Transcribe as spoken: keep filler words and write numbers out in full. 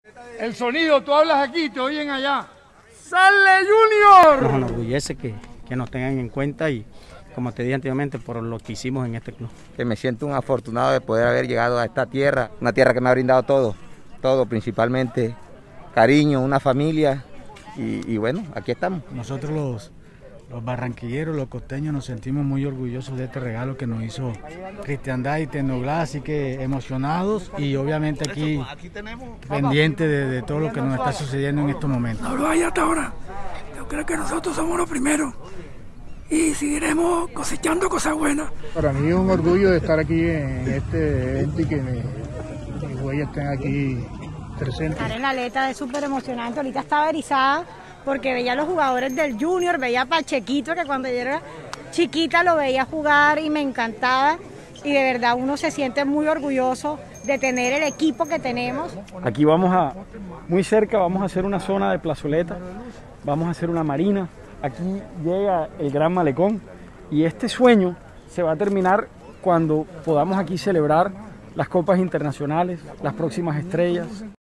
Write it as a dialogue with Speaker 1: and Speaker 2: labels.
Speaker 1: El sonido, tú hablas aquí, te oyen allá. ¡Sale Junior!
Speaker 2: Nos enorgullece que, que nos tengan en cuenta y, como te dije anteriormente, por lo que hicimos en este club.
Speaker 3: Que me siento un afortunado de poder haber llegado a esta tierra, una tierra que me ha brindado todo, todo, principalmente cariño, una familia y, y bueno, aquí estamos.
Speaker 4: Nosotros los, los barranquilleros, los costeños nos sentimos muy orgullosos de este regalo que nos hizo Cristiandad y Tecnoglass, así que emocionados y obviamente aquí pendientes de, de todo lo que nos está sucediendo en estos momentos.
Speaker 5: No lo hay hasta ahora. Yo creo que nosotros somos los primeros y seguiremos cosechando cosas buenas.
Speaker 6: Para mí es un orgullo de estar aquí en este evento y que mi, mis huellas estén aquí presentes.
Speaker 7: Estar en la aleta es súper emocionante, ahorita estaba erizada porque veía a los jugadores del Junior, veía a Pachequito que cuando yo era chiquita lo veía jugar y me encantaba y de verdad uno se siente muy orgulloso de tener el equipo que tenemos.
Speaker 2: Aquí vamos a, muy cerca vamos a hacer una zona de plazoleta, vamos a hacer una marina, aquí llega el Gran Malecón y este sueño se va a terminar cuando podamos aquí celebrar las copas internacionales, las próximas estrellas.